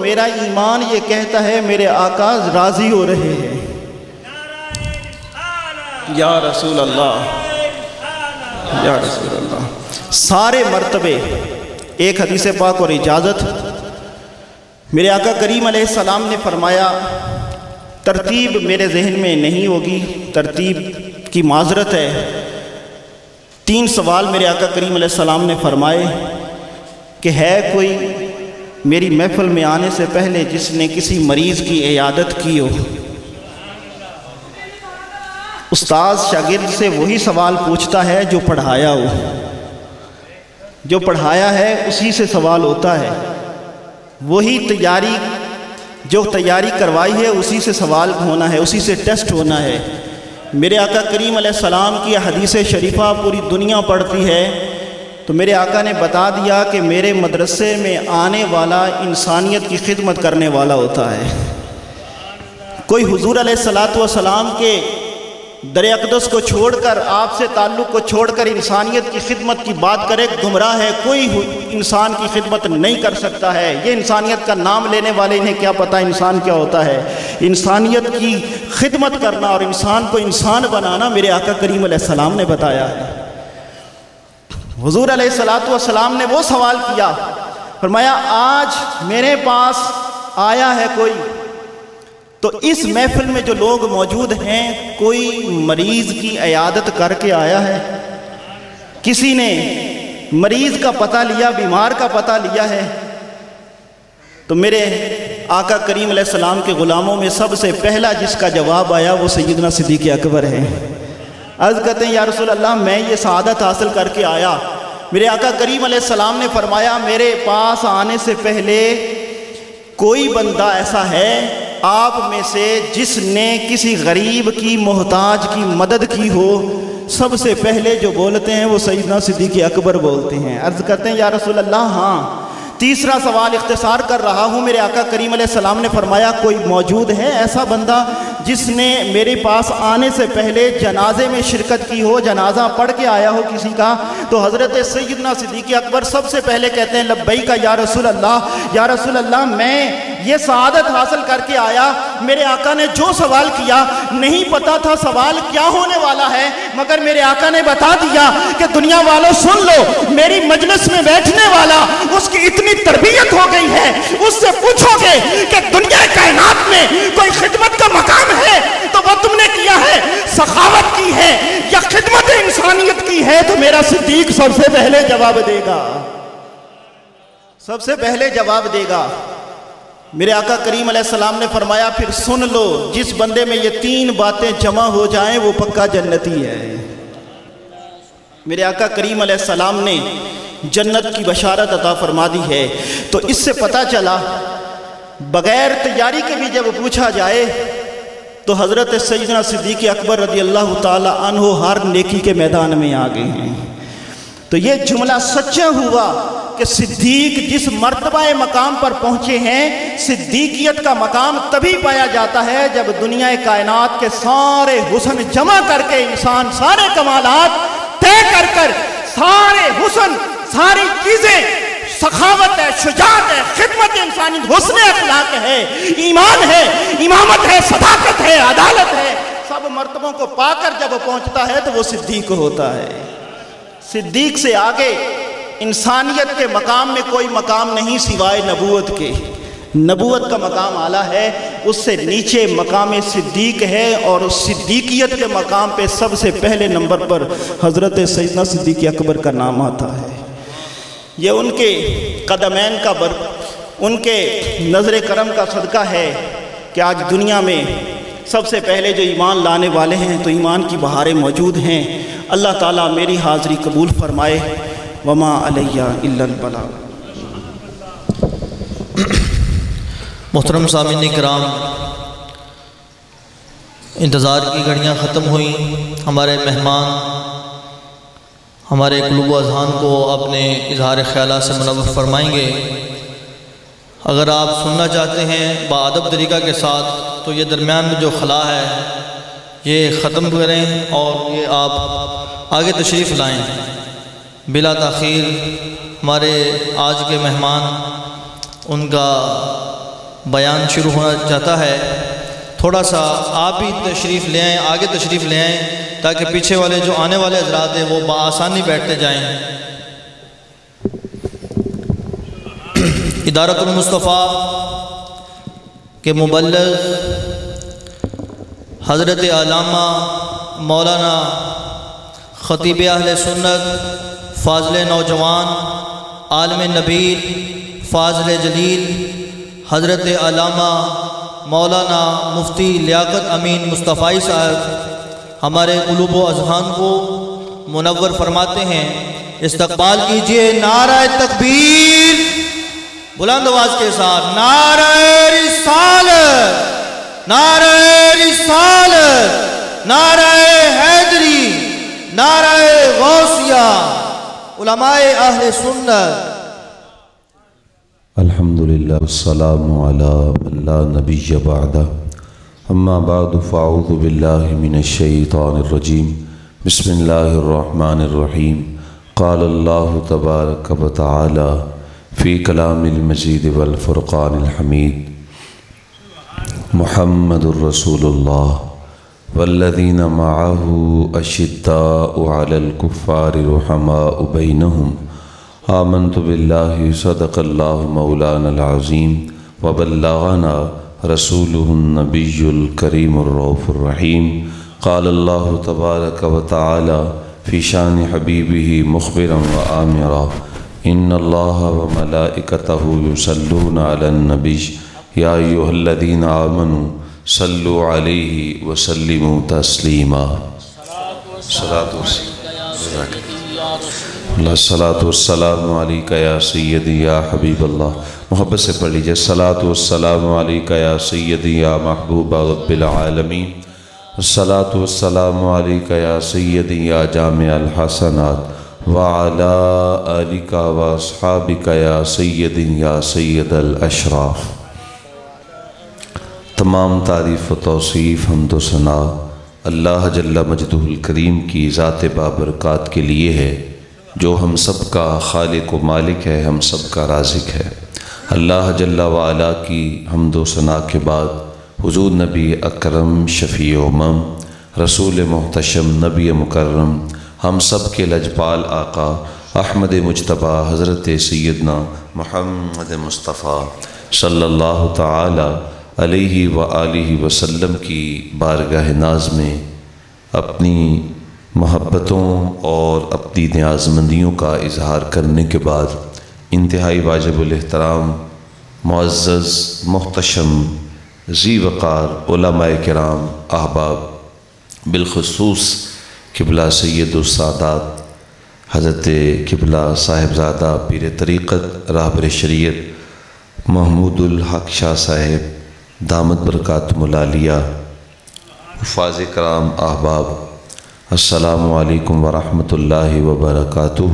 میرا ایمان یہ کہتا ہے میرے آقا راضی ہو رہے ہیں۔ یا رسول اللہ، یا رسول اللہ۔ سارے مرتبے ایک حدیث پاک اور اجازت، میرے آقا کریم علیہ السلام نے فرمایا، ترتیب میرے ذہن میں نہیں ہوگی، ترتیب کی معذرت ہے۔ 3 سوال میرے آقا کریم علیہ السلام نے فرمائے کہ ہے کوئی میری محفل میں آنے سے پہلے جس نے کسی مریض کی عیادت کی ہو؟ استاد شاگرد سے وہی سوال پوچھتا ہے جو پڑھایا ہو، جو پڑھایا ہے اسی سے سوال ہوتا ہے، وہی جو تیاری کروائی ہے اسی سے سوال ہونا ہے، اسی سے ٹیسٹ ہونا ہے۔ میرے آقا کریم علیہ السلام کی حدیث شریفہ پوری دنیا پڑھتی ہے، تو میرے آقا نے بتا دیا کہ میرے مدرسے میں آنے والا انسانیت کی خدمت کرنے والا ہوتا ہے۔ کوئی حضور علیہ السلام کے در اقدس کو چھوڑ کر، آپ سے تعلق کو چھوڑ کر انسانیت کی خدمت کی بات کرے گمراہ ہے۔ کوئی انسان کی خدمت نہیں کر سکتا ہے۔ یہ انسانیت کا نام لینے والے انہیں کیا پتہ انسان کیا ہوتا ہے۔ انسانیت کی خدمت کرنا اور انسان کو انسان بنانا میرے آقا کریم علیہ السلام نے بتایا ہے۔ حضور علیہ السلام نے وہ سوال کیا، فرمایا آج میرے پاس آیا ہے کوئی، تو اس محفل میں جو لوگ موجود ہیں کوئی مریض کی عیادت کر کے آیا ہے؟ کسی نے مریض کا پتہ لیا، بیمار کا پتہ لیا ہے؟ تو میرے آقا کریم علیہ السلام کے غلاموں میں سب سے پہلا جس کا جواب آیا وہ سیدنا صدیق اکبر ہے۔ عرض کرتے ہیں یا رسول اللہ میں یہ سعادت حاصل کر کے آیا۔ میرے آقا کریم علیہ السلام نے فرمایا میرے پاس آنے سے پہلے کوئی بندہ ایسا ہے آپ میں سے جس نے کسی غریب کی محتاج کی مدد کی ہو؟ سب سے پہلے جو بولتے ہیں وہ سیدنا صدیق اکبر بولتے ہیں۔ عرض کرتے ہیں یا رسول اللہ ہاں۔ تیسرا سوال اختصار کر رہا ہوں، میرے آقا کریم علیہ السلام نے فرمایا کوئی موجود ہے ایسا بندہ جس نے میرے پاس آنے سے پہلے جنازے میں شرکت کی ہو، جنازہ پڑھ کے آیا ہو کسی کا؟ تو حضرت سیدنا صدیق اکبر سب سے پہلے کہتے ہیں لبیک یا رسول اللہ، یا رسول اللہ میں یہ سعادت حاصل کر کے آیا۔ میرے آقا نے جو سوال کیا نہیں پتا تھا سوال کیا ہونے والا ہے، مگر میرے آقا نے بتا دیا کہ دنیا والوں سن لو، میری مجلس میں بیٹھنے والا اس کی اتنی تربیت ہو گئی ہے، اس سے پوچھو گے کہ دنیا کائنات میں کوئی خدمت کا مقام ہے تو وہ تم نے کیا ہے، سخاوت کی ہے یا خدمت انسانیت کی ہے؟ تو میرا صدیق سب سے پہلے جواب دے گا، سب سے پہلے جواب دے گا۔ میرے آقا کریم علیہ السلام نے فرمایا پھر سن لو، جس بندے میں یہ 3 باتیں جمع ہو جائیں وہ پکا جنتی ہے۔ میرے آقا کریم علیہ السلام نے جنت کی بشارت عطا فرما دی ہے۔ تو اس سے پتہ چلا بغیر تیاری کے بھی جب پوچھا جائے تو حضرت سیدنا صدیق اکبر رضی اللہ تعالی عنہ ہر نیکی کے میدان میں آ گئے ہیں۔ تو یہ جملہ سچا ہوا کہ صدیق جس مرتبہ مقام پر پہنچے ہیں، صدیقیت کا مقام تبھی پایا جاتا ہے جب دنیا کائنات کے سارے حسن جمع کر کے انسان سارے کمالات طے کر سارے حسن ساری چیزیں، سخاوت ہے، شجاعت ہے، خدمت انسانی، حسن اخلاق ہے، ایمان ہے، امامت ہے، صداقت ہے، عدالت ہے، سب مرتبوں کو پا کر جب پہنچتا ہے تو وہ صدیق ہوتا ہے۔ صدیق سے آگے انسانیت کے مقام میں کوئی مقام نہیں سوائے نبوت کے۔ نبوت کا مقام اعلیٰ ہے، اس سے نیچے مقام صدیق ہے، اور صدیقیت کے مقام پہ سب سے پہلے نمبر پر حضرت سیدنا صدیق اکبر کا نام آتا ہے۔ یہ ان کے قدمین کا ان کے نظر کرم کا صدقہ ہے کہ آج دنیا میں سب سے پہلے جو ایمان لانے والے ہیں تو ایمان کی بہاریں موجود ہیں۔ اللہ تعالیٰ میری حاضری قبول فرمائے۔ وما علیہ الا البلاغ۔ محترم سامعین کرام، انتظار کی گھڑیاں ختم ہوئیں۔ ہمارے مہمان ہمارے قلوب و اذہان کو اپنے اظہار خیالات سے منور فرمائیں گے۔ اگر آپ سننا چاہتے ہیں باادب طریقہ کے ساتھ تو یہ درمیان میں جو خلا ہے یہ ختم کریں اور یہ آپ آگے تشریف لائیں۔ بلا تاخیر ہمارے آج کے مہمان ان کا بیان شروع ہونا چاہتا ہے، تھوڑا سا آپ بھی تشریف لے آئیں، آگے تشریف لے آئیں تاکہ پیچھے والے جو آنے والے حضرات ہیں وہ بآسانی بیٹھتے جائیں۔ ادارۃ المصطفیٰ کے مبلغ حضرت علامہ مولانا خطیب اہل سنت، فاضل نوجوان، عالم نبیل، فاضل جلیل، حضرت علامہ مولانا مفتی لیاقت امین مصطفی صاحب ہمارے قلوب و اذہان کو منور فرماتے ہیں۔ استقبال کیجئے، نعرہ تکبیر بلند آواز کے ساتھ، نعرہ رسالت، نعرہ رسالت، نعرہ حیدری، نعرہ غوثیہ، علماء اہل سنت۔ الحمدللہ والسلام علی من لا نبی بعدہ، اما بعد فاعوذ باللہ من الشیطان الرجیم، بسم اللہ الرحمن الرحیم۔ قال اللہ تبارک و تعالی فی کلام المجید والفرقان الحمید، محمد الرسول اللہ والذین معه اشداء علی الکفار رحماء بینہم، آمنت باللہ صدق اللہ مولانا العظیم وبلغنا رسولہ النبی الکریم الرؤوف الرحیم۔ قال اللہ تبارک و تعالی فی شان حبیبہ مخبرا و آمرا، ان اللہ و ملائکتہ یصلون علی النبی یا ایھا الذین آمنوا صلوا علیہ وسلموا تسلیما۔ الصلاۃ والسلام علیکہ یا سیدی یا حبیب اللہ، محبت سے پڑھ لیجئے، الصلاۃ والسلام علیکہ یا سیدی یا محبوب رب العالمین، الصلاۃ والسلام علیکہ یا سیدی یا جامع الحسنات، وعلی آلکہ واصحابکہ یا سیدی یا سید الاشراف۔ تمام تعریف و توصیف، حمد و ثنا اللہ جل مجدہ الکریم کی ذات بابرکات کے لیے ہے، جو ہم سب کا خالق و مالک ہے، ہم سب کا رازق ہے۔ اللہ جل وعلا کی حمد و ثنا کے بعد حضور نبی اکرم، شفیع امم، رسول محتشم، نبی مکرم، ہم سب کے لجپال آقا احمد مجتبیٰ حضرت سیدنا محمد مصطفیٰ صلی اللہ تعالی علیہ وآلہ وسلم کی بارگاہ ناز میں اپنی محبتوں اور اپنی نیازمندیوں کا اظہار کرنے کے بعد انتہائی واجب الاحترام، معزز، محتشم، ذی وقار علماء کرام، احباب، بالخصوص قبلہ سید السادات حضرت قبلہ صاحبزادہ پیر طریقت راہبر شریعت محمود الحق شاہ صاحب دامت برکاتہم العالیہ، حفاظ کرام، احباب، السلام علیکم ورحمۃ اللہ وبرکاتہ۔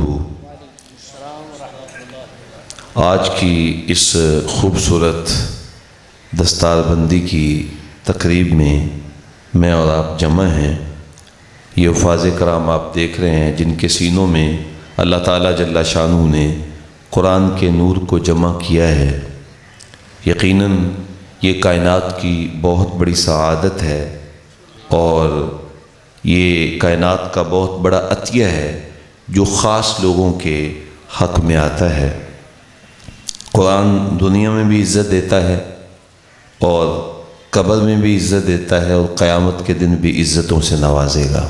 آج کی اس خوبصورت دستار بندی کی تقریب میں اور آپ جمع ہیں۔ یہ حفاظ کرام آپ دیکھ رہے ہیں جن کے سینوں میں اللہ تعالیٰ جل شانہ نے قرآن کے نور کو جمع کیا ہے۔ یقیناً یہ کائنات کی بہت بڑی سعادت ہے اور یہ کائنات کا بہت بڑا عطیہ ہے جو خاص لوگوں کے حق میں آتا ہے۔ قرآن دنیا میں بھی عزت دیتا ہے اور قبر میں بھی عزت دیتا ہے اور قیامت کے دن بھی عزتوں سے نوازے گا۔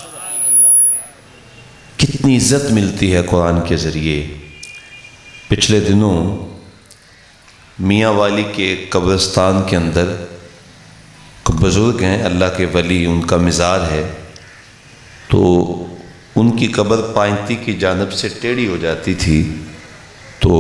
کتنی عزت ملتی ہے قرآن کے ذریعے۔ پچھلے دنوں میاں والی کے قبرستان کے اندر بزرگ ہیں، اللہ کے ولی، ان کا مزار ہے، تو ان کی قبر پائنتی کی جانب سے ٹیڑھی ہو جاتی تھی، تو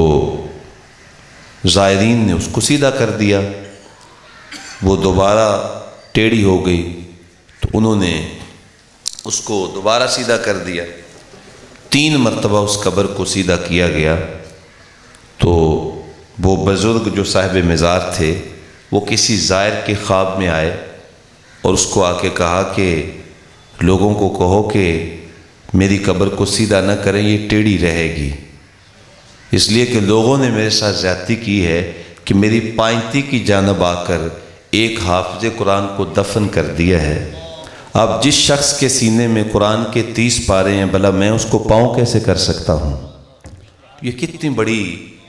زائرین نے اس کو سیدھا کر دیا، وہ دوبارہ ٹیڑھی ہو گئی تو انہوں نے اس کو دوبارہ سیدھا کر دیا، 3 مرتبہ اس قبر کو سیدھا کیا گیا۔ تو وہ بزرگ جو صاحب مزار تھے وہ کسی زائر کے خواب میں آئے اور اس کو آ کے کہا کہ لوگوں کو کہو کہ میری قبر کو سیدھا نہ کریں، یہ ٹیڑھی رہے گی، اس لیے کہ لوگوں نے میرے ساتھ زیادتی کی ہے کہ میری پائنتی کی جانب آ کر ایک حافظ قرآن کو دفن کر دیا ہے. اب جس شخص کے سینے میں قرآن کے 30 پارے ہیں، بھلا میں اس کو پاؤں کیسے کر سکتا ہوں؟ یہ کتنی بڑی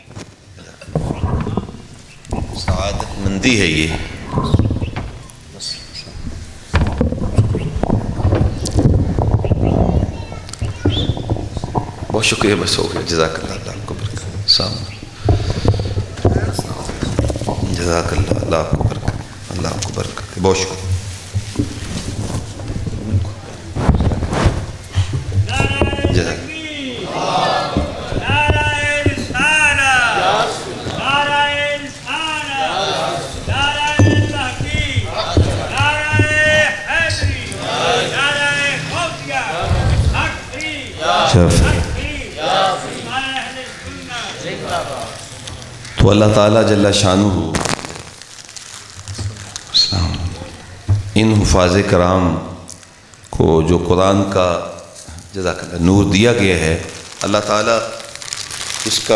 سعادت مندی ہے یہ. بہت شکریہ، بس ہو گیا. جزاک اللہ، اللہ آپ کو برکت. جزاک اللہ، اللہ آپ کو برکت، اللہ آپ کو برکت. بہت شکریہ. تو اللہ تعالیٰ جل شانہ ان حفاظ کرام کو جو قرآن کا جزاک اللہ نور دیا گیا ہے، اللہ تعالیٰ اس کا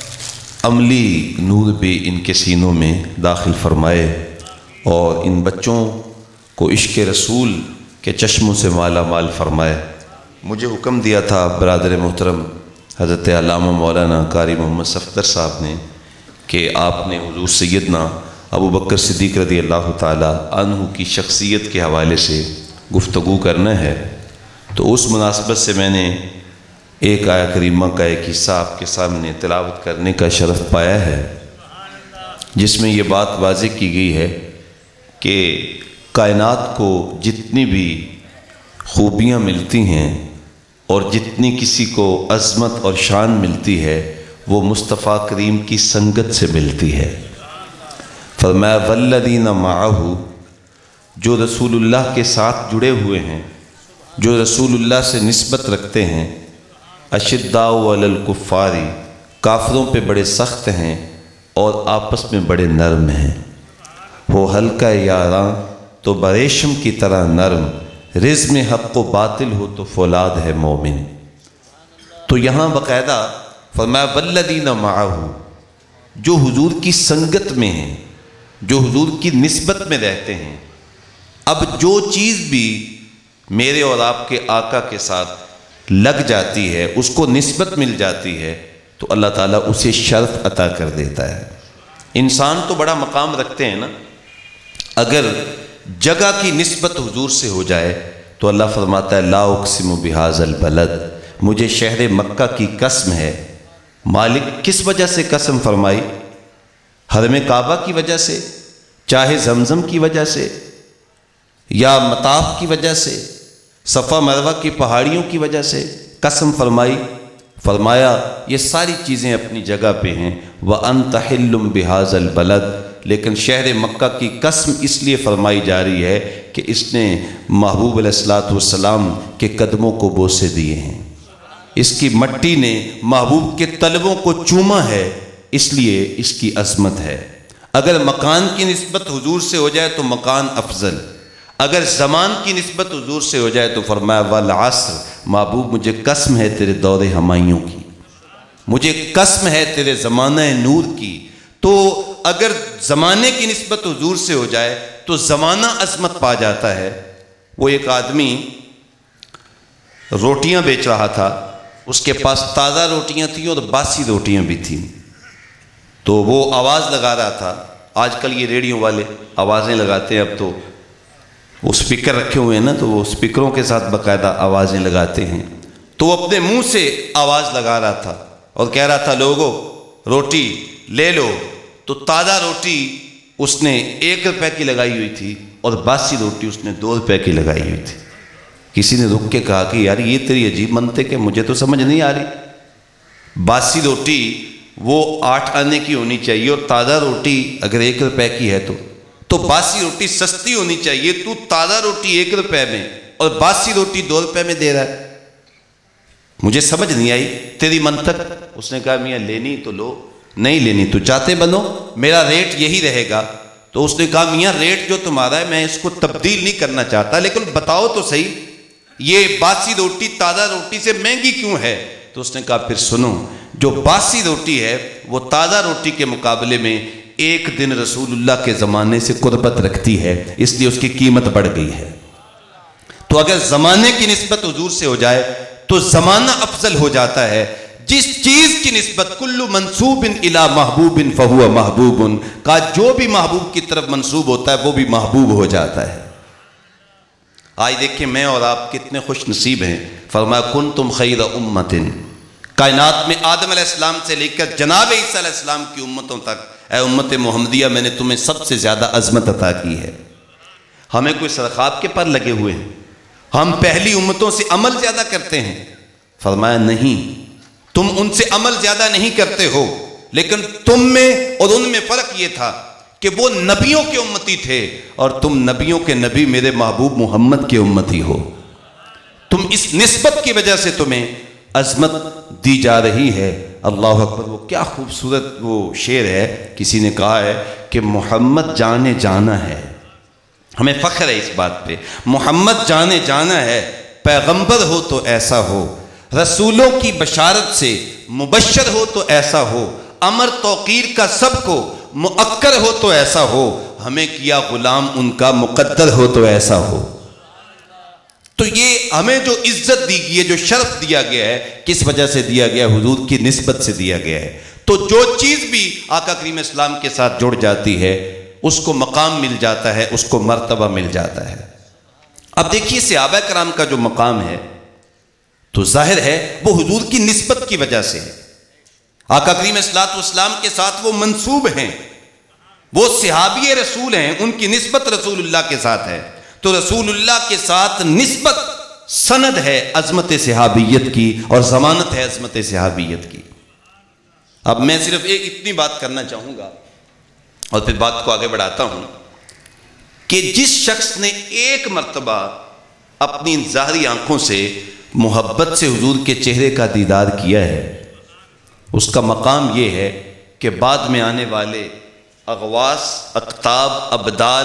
عملی نور بھی ان کے سینوں میں داخل فرمائے اور ان بچوں کو عشق رسول کے چشموں سے مالا مال فرمائے. مجھے حکم دیا تھا برادر محترم حضرت علامہ مولانا قاری محمد صفدر صاحب نے کہ آپ نے حضور سیدنا ابو بکر صدیق رضی اللہ تعالیٰ عنہ کی شخصیت کے حوالے سے گفتگو کرنا ہے. تو اس مناسبت سے میں نے ایک آیہ کریمہ کا ایک حصہ آپ کے سامنے تلاوت کرنے کا شرف پایا ہے، جس میں یہ بات واضح کی گئی ہے کہ کائنات کو جتنی بھی خوبیاں ملتی ہیں اور جتنی کسی کو عظمت اور شان ملتی ہے وہ مصطفیٰ کریم کی سنگت سے ملتی ہے. فرمایا والذین معہ، جو رسول اللہ کے ساتھ جڑے ہوئے ہیں، جو رسول اللہ سے نسبت رکھتے ہیں، اشداء علی الکفار، کافروں پہ بڑے سخت ہیں اور آپس میں بڑے نرم ہیں. ہو ہلکا یاراں تو بریشم کی طرح نرم، رزم حق و باطل ہو تو فولاد ہے مومن. تو یہاں باقاعدہ فرمایا والذین معہ، جو حضور کی سنگت میں ہیں، جو حضور کی نسبت میں رہتے ہیں. اب جو چیز بھی میرے اور آپ کے آقا کے ساتھ لگ جاتی ہے، اس کو نسبت مل جاتی ہے، تو اللہ تعالیٰ اسے شرف عطا کر دیتا ہے. انسان تو بڑا مقام رکھتے ہیں نا، اگر جگہ کی نسبت حضور سے ہو جائے تو اللہ فرماتا ہے لا اقسم بہذا البلد، مجھے شہر مکہ کی قسم ہے. مالک کس وجہ سے قسم فرمائی؟ حرم کعبہ کی وجہ سے، چاہے زمزم کی وجہ سے، یا مطاف کی وجہ سے، صفا مروہ کی پہاڑیوں کی وجہ سے قسم فرمائی؟ فرمایا یہ ساری چیزیں اپنی جگہ پہ ہیں. وَأَنْتَ حِلٌّ بِهَذَا الْبَلَدِ، لیکن شہر مکہ کی قسم اس لیے فرمائی جا رہی ہے کہ اس نے محبوب علیہ السلام کے قدموں کو بوسے دیے ہیں، اس کی مٹی نے محبوب کے طلبوں کو چوما ہے، اس لیے اس کی عظمت ہے. اگر مکان کی نسبت حضور سے ہو جائے تو مکان افضل، اگر زمان کی نسبت حضور سے ہو جائے تو فرمایا والعصر، محبوب مجھے قسم ہے تیرے دور ہمایوں کی، مجھے قسم ہے تیرے زمانہ نور کی. تو اگر زمانے کی نسبت حضور سے ہو جائے تو زمانہ عظمت پا جاتا ہے. وہ ایک آدمی روٹیاں بیچ رہا تھا، اس کے پاس تازہ روٹیاں تھیں اور باسی روٹیاں بھی تھیں. تو وہ آواز لگا رہا تھا. آج کل یہ ریڈیو والے آوازیں لگاتے ہیں، اب تو وہ سپیکر رکھے ہوئے ہیں نا، تو وہ سپیکروں کے ساتھ باقاعدہ آوازیں لگاتے ہیں. تو وہ اپنے منہ سے آواز لگا رہا تھا اور کہہ رہا تھا لوگو روٹی لے لو. تو تازہ روٹی اس نے 1 روپے کی لگائی ہوئی تھی اور باسی روٹی اس نے 2 روپے کی لگائی ہوئی تھی. کسی نے رک کے کہا کہ یار یہ تیری عجیب منطق ہے، مجھے تو سمجھ نہیں آ رہی. باسی روٹی وہ 8 آنے کی ہونی چاہیے اور تازہ روٹی اگر 1 روپے کی ہے تو باسی روٹی سستی ہونی چاہیے. تو تازہ روٹی 1 روپے میں اور باسی روٹی 2 روپے میں دے رہا ہے، مجھے سمجھ نہیں آئی تیری منطق. اس نے کہا میاں لینی تو لو، نہیں لینی تو چاہتے بنو، میرا ریٹ یہی رہے گا. تو اس نے کہا میاں ریٹ جو تمہارا ہے میں اس کو تبدیل نہیں کرنا چاہتا، لیکن بتاؤ تو صحیح یہ باسی روٹی تازہ روٹی سے مہنگی کیوں ہے؟ تو اس نے کہا پھر سنو، جو باسی روٹی ہے وہ تازہ روٹی کے مقابلے میں ایک دن رسول اللہ کے زمانے سے قربت رکھتی ہے، اس لیے اس کی قیمت بڑھ گئی ہے۔ تو اگر زمانے کی نسبت حضور سے ہو جائے تو زمانہ افضل ہو جاتا ہے۔ جس چیز کی نسبت کل منسوب الی محبوب فہو محبوب کا، جو بھی محبوب کی طرف منسوب ہوتا ہے وہ بھی محبوب ہو جاتا ہے۔ آج دیکھیں میں اور آپ کتنے خوش نصیب ہیں۔ فرمایا کنتم خیر امت، کائنات میں آدم علیہ السلام سے لے کر جناب عیسیٰ علیہ السلام کی امتوں تک، اے امت محمدیہ میں نے تمہیں سب سے زیادہ عظمت عطا کی ہے۔ ہمیں کوئی سرخاب کے پر لگے ہوئے ہیں؟ ہم پہلی امتوں سے عمل زیادہ کرتے ہیں؟ فرمایا نہیں، تم ان سے عمل زیادہ نہیں کرتے ہو، لیکن تم میں اور ان میں فرق یہ تھا کہ وہ نبیوں کے امتی تھے اور تم نبیوں کے نبی میرے محبوب محمد کے امتی ہو۔ تم اس نسبت کی وجہ سے تمہیں عظمت دی جا رہی ہے۔ اللہ اکبر، وہ کیا خوبصورت وہ شعر ہے، کسی نے کہا ہے کہ محمد جانے جانا ہے، ہمیں فخر ہے اس بات پہ، محمد جانے جانا ہے، پیغمبر ہو تو ایسا ہو، رسولوں کی بشارت سے مبشر ہو تو ایسا ہو، امر توقیر کا سب کو مؤکر ہو تو ایسا ہو، ہمیں کیا غلام ان کا مقدر ہو تو ایسا ہو۔ تو یہ ہمیں جو عزت دی گئی ہے، جو شرف دیا گیا ہے، کس وجہ سے دیا گیا ہے؟ حضور کی نسبت سے دیا گیا ہے۔ تو جو چیز بھی آقا کریم اسلام کے ساتھ جڑ جاتی ہے اس کو مقام مل جاتا ہے، اس کو مرتبہ مل جاتا ہے۔ اب دیکھیے صحابہ کرام کا جو مقام ہے تو ظاہر ہے وہ حضور کی نسبت کی وجہ سے ہے۔ آقا کریم اسلام کے ساتھ وہ منسوب ہیں، وہ صحابی رسول ہیں، ان کی نسبت رسول اللہ کے ساتھ ہے، تو رسول اللہ کے ساتھ نسبت سند ہے عظمت صحابیت کی اور ضمانت ہے عظمت صحابیت کی۔ اب میں صرف ایک اتنی بات کرنا چاہوں گا اور پھر بات کو آگے بڑھاتا ہوں کہ جس شخص نے ایک مرتبہ اپنی ظاہری آنکھوں سے محبت سے حضور کے چہرے کا دیدار کیا ہے، اس کا مقام یہ ہے کہ بعد میں آنے والے اغواث، اقطاب، ابدال،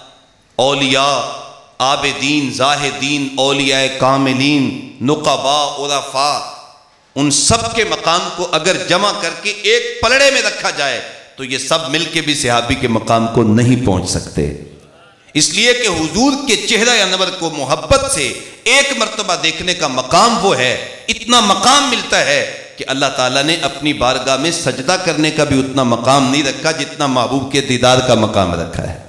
اولیاء، عابدین، زاہدین، اولیاء کاملین، نقباء، عرفاء، ان سب کے مقام کو اگر جمع کر کے ایک پلڑے میں رکھا جائے تو یہ سب مل کے بھی صحابی کے مقام کو نہیں پہنچ سکتے، اس لیے کہ حضور کے چہرہ انور کو محبت سے ایک مرتبہ دیکھنے کا مقام وہ ہے، اتنا مقام ملتا ہے کہ اللہ تعالیٰ نے اپنی بارگاہ میں سجدہ کرنے کا بھی اتنا مقام نہیں رکھا جتنا محبوب کے دیدار کا مقام رکھا ہے۔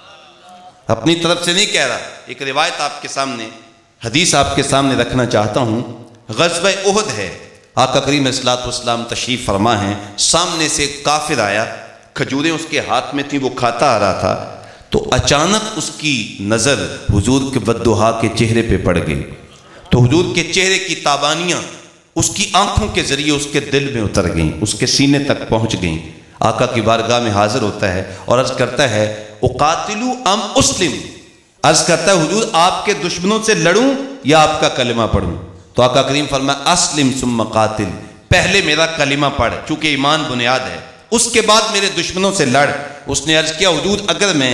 اپنی طرف سے نہیں کہہ رہا، ایک روایت آپ کے سامنے، حدیث آپ کے سامنے رکھنا چاہتا ہوں۔ غزوہ احد ہے، آقا کریم صلی اللہ علیہ وسلم تشریف فرما ہیں، سامنے سے ایک کافر آیا، کھجوریں اس کے ہاتھ میں تھیں، وہ کھاتا آ رہا تھا، تو اچانک اس کی نظر حضور کے بددعا کے چہرے پہ پڑ گئی، تو حضور کے چہرے کی تابانیاں اس کی آنکھوں کے ذریعے اس کے دل میں اتر گئیں، اس کے سینے تک پہنچ گئیں۔ آقا کی بارگاہ میں حاضر ہوتا ہے اور عرض کرتا ہے اقاتلو ام اسلم، عرض کرتا ہے حضور آپ کے دشمنوں سے لڑوں یا آپ کا کلمہ پڑھوں؟ تو آقا کریم فرمایا اسلم ثم قاتل، پہلے میرا کلمہ پڑھ، چونکہ ایمان بنیاد ہے، اس کے بعد میرے دشمنوں سے لڑ۔ اس نے عرض کیا حضور اگر میں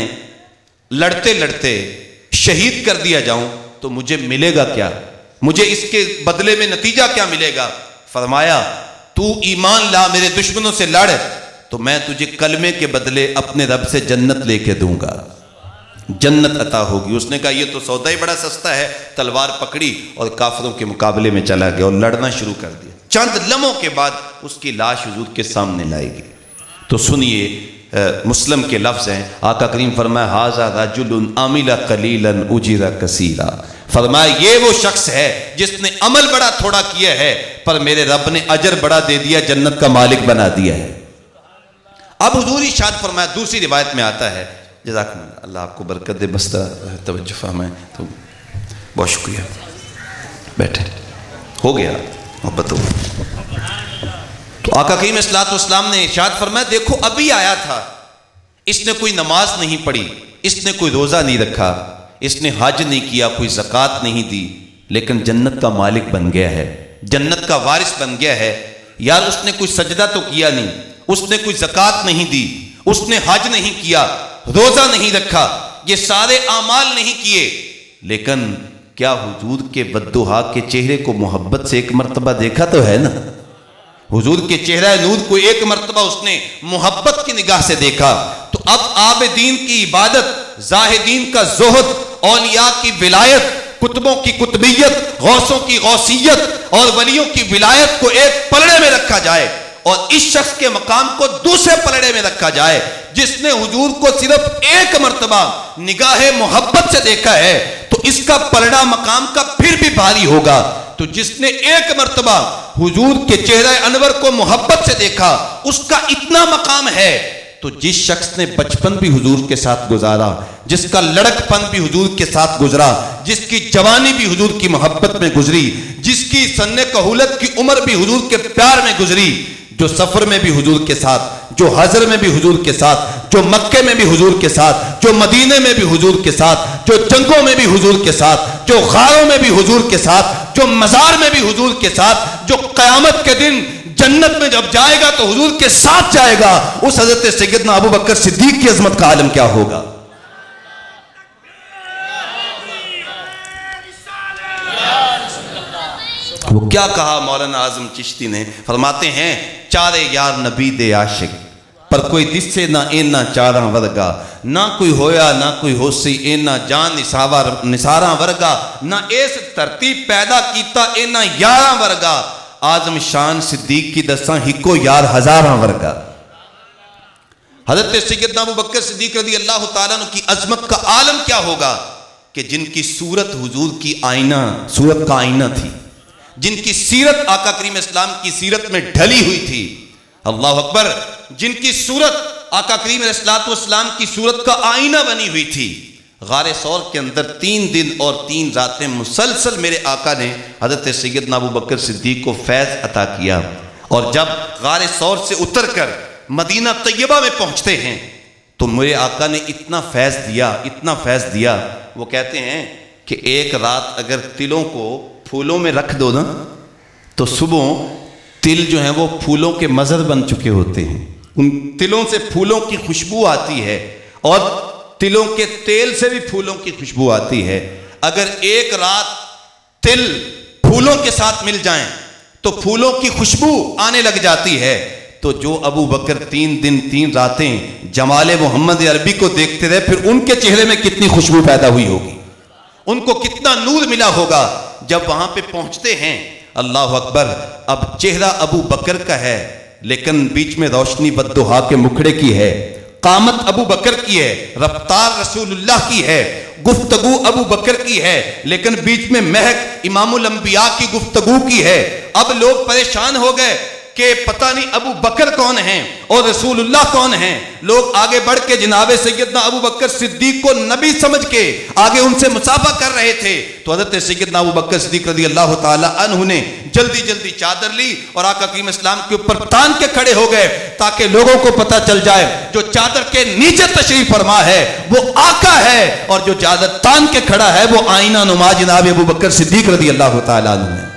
لڑتے لڑتے شہید کر دیا جاؤں تو مجھے ملے گا کیا؟ مجھے اس کے بدلے میں نتیجہ کیا ملے گا؟ فرمایا تو ایمان لا، میرے دشمنوں سے لڑ، تو میں تجھے کلمے کے بدلے اپنے رب سے جنت لے کے دوں گا، جنت عطا ہوگی۔ اس نے کہا یہ تو سودا ہی بڑا سستا ہے، تلوار پکڑی اور کافروں کے مقابلے میں چلا گیا اور لڑنا شروع کر دیا۔ چند لمحوں کے بعد اس کی لاش حضور کے سامنے لائی گئی۔ تو سنیے مسلم کے لفظ ہیں، آقا کریم فرمایا ھذا رجل عمل قلیلا اجر کثیرا، فرمایا یہ وہ شخص ہے جس نے عمل بڑا تھوڑا کیا ہے پر میرے رب نے اجر بڑا دے دیا، جنت کا مالک بنا دیا ہے۔ اب حضور ارشاد فرمایا، دوسری روایت میں آتا ہے، جزاکم اللہ آپ کو برکت دے، بس توجہ فرمائیں، تو بہت شکریہ، بیٹھے، ہو گیا محبت ہو گئی۔ تو آقا کریم صلی اللہ علیہ وسلم نے ارشاد فرمایا دیکھو ابھی آیا تھا، اس نے کوئی نماز نہیں پڑھی، اس نے کوئی روزہ نہیں رکھا، اس نے حج نہیں کیا، کوئی زکوٰۃ نہیں دی، لیکن جنت کا مالک بن گیا ہے، جنت کا وارث بن گیا ہے۔ یار اس نے کوئی سجدہ تو کیا نہیں، اس نے کوئی زکوٰۃ نہیں دی، اس نے حج نہیں کیا، روزہ نہیں رکھا، یہ سارے اعمال نہیں کیے، لیکن کیا حضور کے بددعا کے چہرے کو محبت سے ایک مرتبہ دیکھا تو ہے نا؟ حضور کے چہرہ نور کو ایک مرتبہ اس نے محبت کی نگاہ سے دیکھا، تو اب عابدین کی عبادت، زاہدین کا زہد، اولیاء کی ولایت، کتبوں کی کتبیت، غوثوں کی غوثیت اور ولیوں کی ولایت کو ایک پلڑے میں رکھا جائے اور اس شخص کے مقام کو دوسرے پلڑے میں رکھا جائے جس نے حضور کو صرف ایک مرتبہ نگاہ محبت سے دیکھا ہے، تو اس کا پلڑا مقام کا پھر بھی بھاری ہوگا۔ تو جس نے ایک مرتبہ حضور کے چہرہ انور کو محبت سے دیکھا اس کا اتنا مقام ہے، تو جس شخص نے بچپن بھی حضور کے ساتھ گزارا، جس کا لڑک پن بھی حضور کے ساتھ گزرا، جس کی جوانی بھی حضور کی محبت میں گزری، جس کی سن کہولت کی عمر بھی حضور کے پیار میں گزری، جو سفر میں بھی حضور کے ساتھ، جو حضر میں بھی حضور کے ساتھ، جو مکے میں بھی حضور کے ساتھ، جو مدینے میں بھی حضور کے ساتھ، جو جنگوں میں بھی حضور کے ساتھ، جو غاروں میں بھی حضور کے ساتھ، جو مزار میں بھی حضور کے ساتھ، جو قیامت کے دن جنت میں جب جائے گا تو حضور کے ساتھ جائے گا، اس حضرت سیدنا ابو بکر صدیق کی عظمت کا عالم کیا ہوگا؟ وہ کیا کہا مولانا اعظم چشتی نے؟ فرماتے ہیں چارے یار نبی دے عاشق پر کوئی دسے نہ اینا چاراں ورگا، نہ کوئی ہویا نہ کوئی ہوسی اینا جان نثاراں ورگا، نہ ایس ترتیب پیدا کیتا اینا یاراں ورگا، اعظم شان صدیق کی دساں ہکو یار ہزاراں ورگا۔ حضرت سیدنا ابو بکر صدیق رضی اللہ تعالیٰ عنہ کی عظمت کا عالم کیا ہوگا کہ جن کی صورت حضور کی صورت کا آئینہ تھی، جن کی سیرت آقا کریم اسلام کی سیرت میں ڈھلی ہوئی تھی، اللہ اکبر، جن کی صورت آقا کریم اسلام کی صورت کا آئینہ بنی ہوئی تھی۔ غار ثور کے اندر 3 دن اور 3 راتیں مسلسل میرے آقا نے حضرت سیدنا ابو بکر صدیق کو فیض عطا کیا، اور جب غار ثور سے اتر کر مدینہ طیبہ میں پہنچتے ہیں تو میرے آقا نے اتنا فیض دیا، وہ کہتے ہیں کہ ایک رات اگر تلوں کو پھولوں میں رکھ دو نا تو صبح تل جو ہیں وہ پھولوں کے مظہر بن چکے ہوتے ہیں، ان تلوں سے پھولوں کی خوشبو آتی ہے اور تلوں کے تیل سے بھی پھولوں کی خوشبو آتی ہے۔ اگر ایک رات تل پھولوں کے ساتھ مل جائیں تو پھولوں کی خوشبو آنے لگ جاتی ہے، تو جو ابو بکر 3 دن 3 راتیں جمال محمد عربی کو دیکھتے رہے، پھر ان کے چہرے میں کتنی خوشبو پیدا ہوئی ہوگی، ان کو کتنا نور ملا ہوگا۔ جب وہاں پہ پہنچتے ہیں، اللہ اکبر، اب چہرہ ابو بکر کا ہے لیکن بیچ میں روشنی والضحیٰ کے مکھڑے کی ہے، قامت ابو بکر کی ہے، رفتار رسول اللہ کی ہے، گفتگو ابو بکر کی ہے لیکن بیچ میں مہک امام الانبیاء کی گفتگو کی ہے۔ اب لوگ پریشان ہو گئے کہ پتہ نہیں ابو بکر کون ہیں اور رسول اللہ کون ہیں۔ لوگ آگے بڑھ کے جناب سیدنا ابو بکر صدیق کو نبی سمجھ کے آگے ان سے مصافحہ کر رہے تھے، تو حضرت سیدنا ابو بکر صدیق رضی اللہ تعالی عنہ نے جلدی چادر لی اور آقا کریم اسلام کے اوپر تان کے کھڑے ہو گئے تاکہ لوگوں کو پتہ چل جائے جو چادر کے نیچے تشریف فرما ہے وہ آقا ہے، اور جو چادر تان کے کھڑا ہے وہ آئینہ نما جناب ابو بکر صدیق رضی اللہ تعالی عنہ ہے۔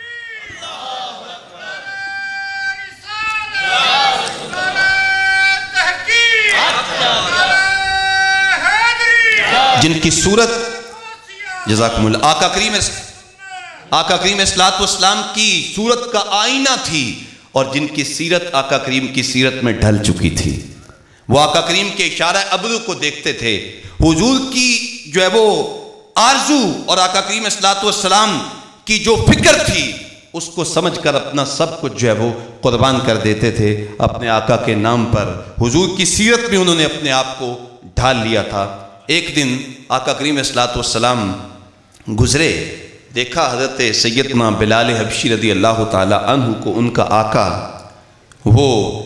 جن کی صورت جزاکم اللہ آقا کریم اسلام کی صورت کا آئینہ تھی، اور جن کی سیرت آقا کریم کی سیرت میں ڈھل چکی تھی، وہ آقا کریم کے اشارہ ابرو کو دیکھتے تھے، حضور کی جو ہے وہ آرزو اور آقا کریم اسلام کی جو فکر تھی اس کو سمجھ کر اپنا سب کچھ جو ہے وہ قربان کر دیتے تھے اپنے آقا کے نام پر۔ حضور کی سیرت میں انہوں نے اپنے آپ کو ڈھال لیا تھا۔ ایک دن آقا کریم السلام گزرے، دیکھا حضرت سیدنا بلال حبشی رضی اللہ تعالی عنہ کو ان کا آقا وہ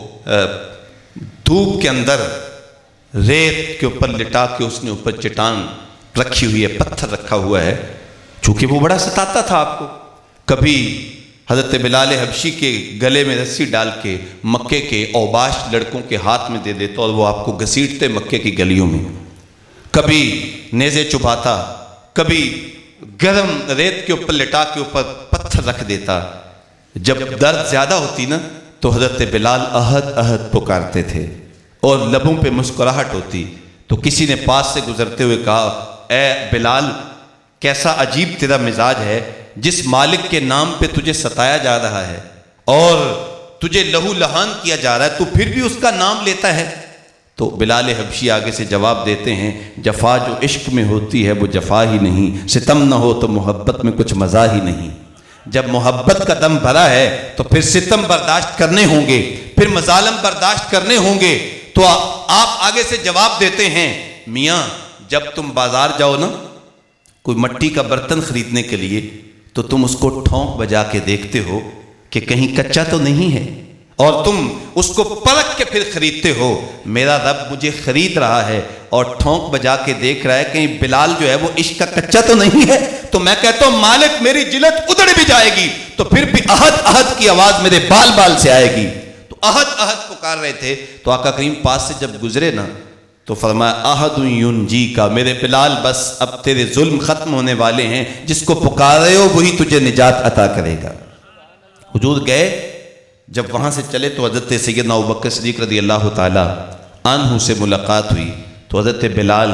دھوپ کے اندر ریت کے اوپر لٹا کے اس نے اوپر چٹان رکھی ہوئی ہے، پتھر رکھا ہوا ہے، چونکہ وہ بڑا ستاتا تھا آپ کو۔ کبھی حضرت بلال حبشی کے گلے میں رسی ڈال کے مکے کے اوباش لڑکوں کے ہاتھ میں دے دیتا اور وہ آپ کو گھسیٹتے مکے کی گلیوں میں، کبھی نیزے چبھاتا، کبھی گرم ریت کے اوپر لٹا کے اوپر پتھر رکھ دیتا۔ جب درد زیادہ ہوتی نا تو حضرت بلال احد احد پکارتے تھے اور لبوں پہ مسکراہٹ ہوتی، تو کسی نے پاس سے گزرتے ہوئے کہا، اے بلال کیسا عجیب تیرا مزاج ہے، جس مالک کے نام پہ تجھے ستایا جا رہا ہے اور تجھے لہو لہان کیا جا رہا ہے، تو پھر بھی اس کا نام لیتا ہے؟ تو بلال حبشی آگے سے جواب دیتے ہیں، جفا جو عشق میں ہوتی ہے وہ جفا ہی نہیں، ستم نہ ہو تو محبت میں کچھ مزہ ہی نہیں۔ جب محبت کا دم بھرا ہے تو پھر ستم برداشت کرنے ہوں گے، پھر مظالم برداشت کرنے ہوں گے۔ تو آپ آگے سے جواب دیتے ہیں، میاں جب تم بازار جاؤ نا کوئی مٹی کا برتن خریدنے کے لیے، تو تم اس کو ٹھونک بجا کے دیکھتے ہو کہ کہیں کچا تو نہیں ہے، اور تم اس کو پرکھ کے پھر خریدتے ہو۔ میرا رب مجھے خرید رہا ہے اور ٹھونک بجا کے دیکھ رہا ہے کہیں بلال جو ہے وہ عشق کا کچا تو نہیں ہے۔ تو میں کہتا ہوں مالک میری جلد ادڑ بھی جائے گی تو پھر بھی احد احد کی آواز میرے بال بال سے آئے گی۔ تو احد احد پکار رہے تھے، تو آقا کریم پاس سے جب گزرے نا تو فرمایا احد ینجی کا، میرے بلال بس اب تیرے ظلم ختم ہونے والے ہیں، جس کو پکار رہے ہو وہی تجھے نجات عطا کرے گا۔ حضور گئے، جب وہاں سے چلے تو حضرت سیدنا ابوبکر صدیق رضی اللہ تعالی عنہ سے ملاقات ہوئی، تو حضرت بلال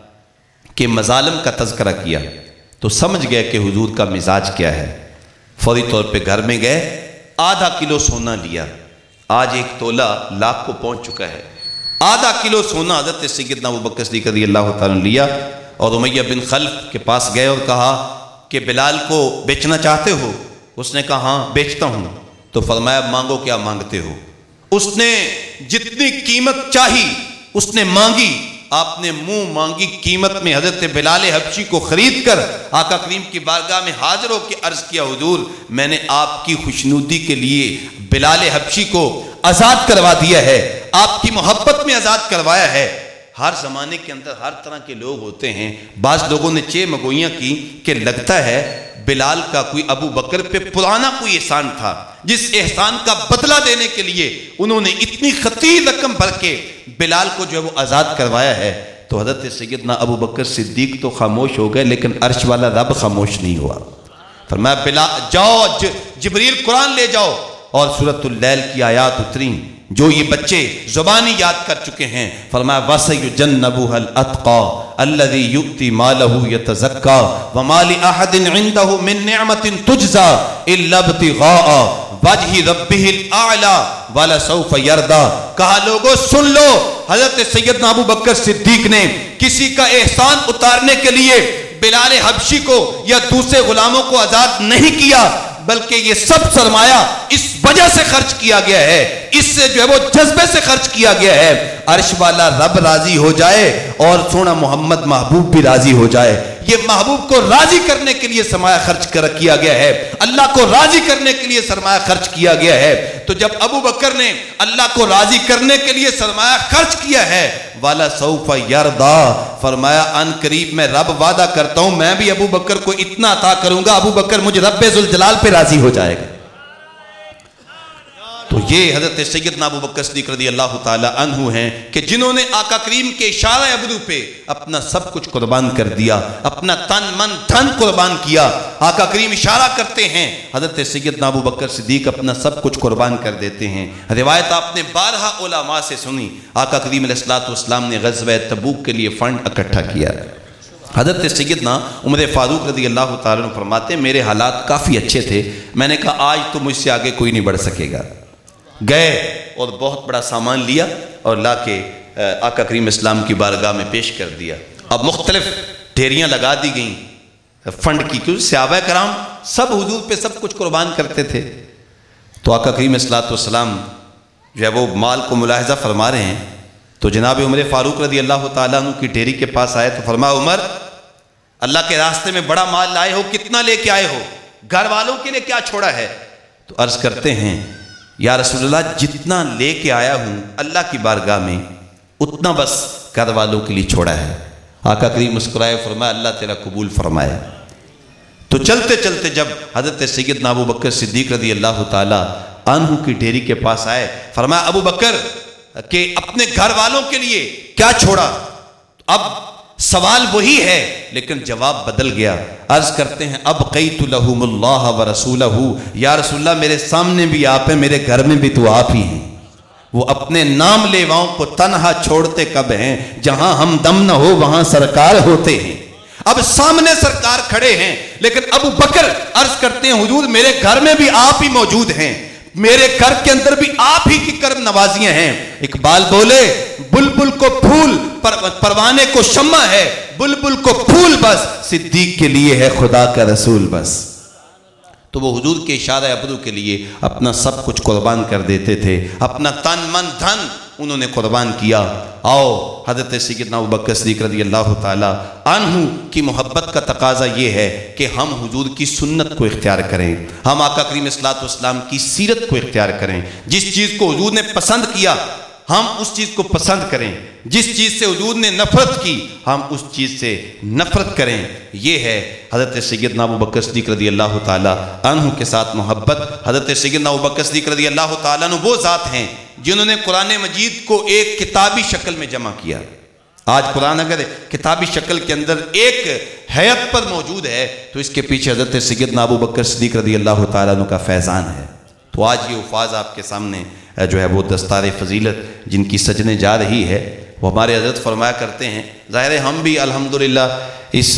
کے مظالم کا تذکرہ کیا تو سمجھ گئے کہ حضور کا مزاج کیا ہے۔ فوری طور پہ گھر میں گئے، آدھا کلو سونا لیا، آج 1 تولہ لاکھ کو پہنچ چکا ہے، آدھا کلو سونا حضرت سیدنا ابوبکر صدیق رضی اللہ تعالیٰ نے لیا اور امیہ بن خلف کے پاس گئے اور کہا کہ بلال کو بیچنا چاہتے ہو؟ اس نے کہا ہاں بیچتا ہوں۔ تو فرمایا مانگو کیا مانگتے ہو؟ اس نے جتنی قیمت چاہی اس نے مانگی، آپ نے منہ مانگی قیمت میں حضرت بلال حبشی کو خرید کر آقا کریم کی بارگاہ میں حاضر ہو کے عرض کیا، حضور میں نے آپ کی خوشنودی کے لیے بلال حبشی کو آزاد کروا دیا ہے، آپ کی محبت میں آزاد کروایا ہے۔ ہر زمانے کے اندر ہر طرح کے لوگ ہوتے ہیں، بعض لوگوں نے چہ مگوئیاں کی کہ لگتا ہے بلال کا کوئی ابو بکر پہ پرانا کوئی احسان تھا، جس احسان کا بدلہ دینے کے لیے انہوں نے اتنی خطیر رقم بھر کے بلال کو جو ہے وہ آزاد کروایا ہے۔ تو حضرت سیدنا ابو بکر صدیق تو خاموش ہو گئے، لیکن عرش والا رب خاموش نہیں ہوا۔ فرمایا بلال جاؤ، جبریل قرآن لے جاؤ، اور سورۃ اللیل کی آیات اتریں جو یہ بچے زبانی یاد کر چکے ہیں۔ فرمایا وَسَيُجَنَّبُهَا الْأَتْقَى الَّذِي يُؤْتِي مَالَهُ يَتَزَكَّى وَمَا لِأَحَدٍ عِندَهُ مِن نِّعْمَةٍ تُجْزَى إِلَّا ابْتِغَاءَ وَجْهِ رَبِّهِ الْأَعْلَى وَلَسَوْفَ يَرْضَى۔ کہا لوگو سن لو، حضرت سیدنا ابو بکر صدیق نے کسی کا احسان اتارنے کے لیے بلال حبشی کو یا دوسرے غلاموں کو آزاد نہیں کیا، بلکہ یہ سب سرمایہ اس وجہ سے خرچ کیا گیا ہے، اس سے جو ہے وہ جذبے سے خرچ کیا گیا ہے، عرش والا رب راضی ہو جائے اور سونا محمد محبوب بھی راضی ہو جائے۔ یہ محبوب کو راضی کرنے کے لیے سرمایہ خرچ کیا گیا ہے، اللہ کو راضی کرنے کے لیے سرمایہ خرچ کیا گیا ہے۔ تو جب ابو بکر نے اللہ کو راضی کرنے کے لیے سرمایہ خرچ کیا ہے، والا سوف یرضا، فرمایا ان قریب میں رب وعدہ کرتا ہوں میں بھی ابو بکر کو اتنا عطا کروں گا، ابو بکر مجھے رب ذوالجلال پہ راضی ہو جائے گا۔ تو یہ حضرت سیدنا ابو بکر صدیق رضی اللہ تعالی عنہ ہیں کہ جنہوں نے آقا کریم کے اشارہ ابرو پہ اپنا سب کچھ قربان کر دیا، اپنا تن من دھن قربان کیا۔ آقا کریم اشارہ کرتے ہیں، حضرت سیدنا ابو بکر صدیق اپنا سب کچھ قربان کر دیتے ہیں۔ روایت آپ نے 12 علماء سے سنی، آقا کریم علیہ السلام نے غزوہ تبوک کے لیے فنڈ اکٹھا کیا۔ حضرت سیدنا عمر فاروق رضی اللہ تعالیٰ عنہ فرماتے ہیں میرے حالات کافی اچھے تھے، میں نے کہا آج تو مجھ سے آگے کوئی نہیں بڑھ سکے گا۔ گئے اور بہت بڑا سامان لیا اور لا کے آقا کریم اسلام کی بارگاہ میں پیش کر دیا۔ اب مختلف ڈھیریاں لگا دی گئیں فنڈ کی، کیونکہ صحابہ کرام سب حضور پہ سب کچھ قربان کرتے تھے۔ تو آقا کریم السلام جو ہے وہ مال کو ملاحظہ فرما رہے ہیں، تو جناب عمر فاروق رضی اللہ تعالیٰ عنہ کی ڈھیری کے پاس آئے تو فرمایا عمر اللہ کے راستے میں بڑا مال لائے ہو، کتنا لے کے آئے ہو، گھر والوں کے لیے کیا چھوڑا ہے؟ تو عرض کرتے ہیں یا رسول اللہ جتنا لے کے آیا ہوں اللہ کی بارگاہ میں اتنا بس گھر والوں کے لیے چھوڑا ہے۔ آقا کریم مسکرائے، فرمایا اللہ تیرا قبول فرمائے۔ تو چلتے چلتے جب حضرت سیدنا ابو بکر صدیق رضی اللہ تعالی عنہ کی ڈھیری کے پاس آئے، فرمایا ابو بکر کہ اپنے گھر والوں کے لیے کیا چھوڑا؟ اب سوال وہی ہے لیکن جواب بدل گیا۔ عرض کرتے ہیں ابقیت لہم اللہ ورسولہ، یا رسول اللہ میرے سامنے بھی آپ ہیں، میرے گھر میں بھی تو آپ ہی ہیں۔ وہ اپنے نام لیواؤں کو تنہا چھوڑتے کب ہیں، جہاں ہم دم نہ ہو وہاں سرکار ہوتے ہیں۔ اب سامنے سرکار کھڑے ہیں لیکن ابو بکر عرض کرتے ہیں حضور میرے گھر میں بھی آپ ہی موجود ہیں، मेरे घर के अंदर भी आप ही की करम नवाजियां हैं। इकबाल बोले बुलबुल को फूल परवाने को शम्मा है, बुलबुल को फूल बस, सिद्दीक के लिए है खुदा का रसूल बस। तो वो हुजूर के इशारे अबरू के लिए अपना सब कुछ कुर्बान कर देते थे, अपना तन मन धन उन्होंने कुर्बान किया। आओ हज़रत सैयदना अबू बकर सिद्दीक़ रज़ियल्लाहु ताला अन्हु की मोहब्बत का तकाजा ये है कि हम हुजूर की सुन्नत को इख्तियार करें, हम आका करीम सल्लल्लाहु अलैहि वसल्लम की सीरत को इख्तियार करें। जिस चीज़ को हुजूर ने पसंद किया हम उस चीज़ को पसंद करें, जिस चीज़ से हुजूर ने नफ़रत की हम उस चीज़ से नफ़रत करें। ये है हज़रत सैयदना अबू बकर सिद्दीक़ रज़ियल्लाहु ताला अन्हु के साथ मोहब्बत। हज़रत सैयदना अबू बकर सिद्दीक़ रज़ियल्लाहु ताला अन्हु वो ज़ात हैं जिन्होंने कुरान मजीद को एक किताबी शक्ल में जमा किया। आज कुरान अगर किताबी शक्ल के अंदर एक हैत पर मौजूद है तो इसके पीछे हज़रत सैयदना अबू बकर सिद्दीक़ रज़ियल्लाहु ताला अन्हु का फैज़ान है। तो आज ये उफ़ाज़ आपके सामने जो है वो दस्तार फ़जीलत जिनकी सजने जा रही है, वो हमारे हज़रत फरमाया करते हैं, ज़ाहिर है हम भी अल्हम्दुलिल्लाह इस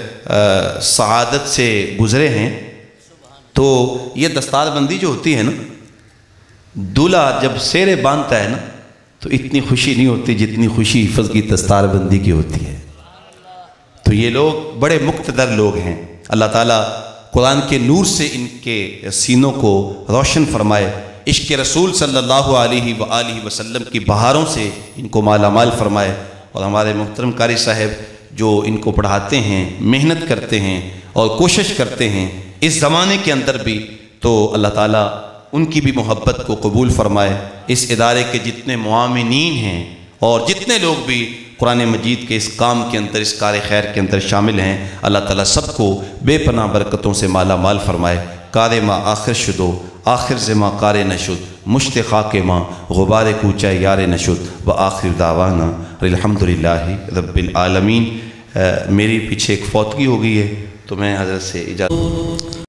सआदत से गुज़रे हैं। तो ये दस्तार बंदी जो होती है ना, दूल्हा जब सेरे बांधता है ना तो इतनी खुशी नहीं होती जितनी खुशी हिफ़्ज़ की दस्तार बंदी की होती है। तो ये लोग बड़े मुक़्तदर लोग हैं। अल्लाह ताला कुरान के नूर से इनके सीनों को रोशन फरमाए, इश्क़ रसूल सल्लल्लाहु अलैहि वसल्लम की बहारों से इनको मालामाल फरमाए। और हमारे मुहतरम कारी साहब जो इनको पढ़ाते हैं, मेहनत करते हैं और कोशिश करते हैं इस ज़माने के अंदर भी, तो अल्लाह ताला उनकी भी मोहब्बत को कबूल फरमाए। इस इदारे के जितने मुआमिनीन हैं और जितने लोग भी कुरान मजीद के इस काम के अंदर, इस कार खैर के अंदर शामिल हैं, अल्लाह ताला सबको बेपनाह बरकतों से माला माल फरमाए। कार माँ आखिर शुदो आखिर से माँ कार नशुद मुश्तखा के माँ गुबार कूचा यार नशुद व आखिर दावाना अल्हम्दुलिल्लाहि रब्बिल आलमीन। मेरी पीछे एक फौतगी हो गई है तो मैं हज़रत से इजाज़त